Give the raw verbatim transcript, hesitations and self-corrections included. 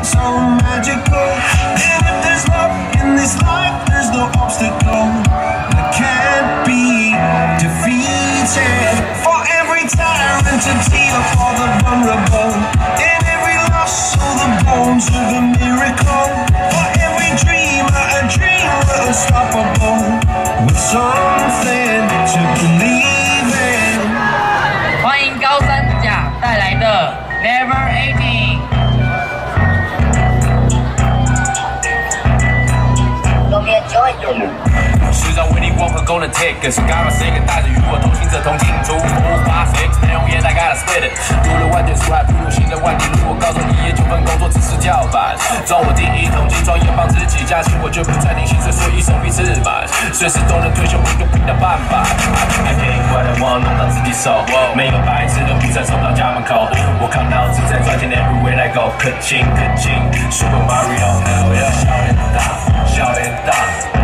so magical. And if there's love in this life, there's no obstacle that can't be defeated. For every tyrant, a tear for the vulnerable. In every loss, all the bones of a miracle. For every dreamer, a dream unstoppable. With something to believe in. 欢迎高三甲带来的 Never Ending。 释放威力光和功能 take， 是 Gamma Six 带着与我同行者同进出无法 fix， 内容也 I gotta spit it， 读了万卷书还不如新的万年路。我高中毕业九份工作只是跳板，赚我第一桶金，创业帮自己加薪，我绝不再领薪水，所以手臂自满，随时都能退休，一个拼的办法。I can't what I want， 弄到自己手，每个白痴都不再走到家门口。我靠脑子在赚钱 ，everywhere I go， 可亲可亲 ，Super Mario， hell yeah， 笑脸大，笑脸大。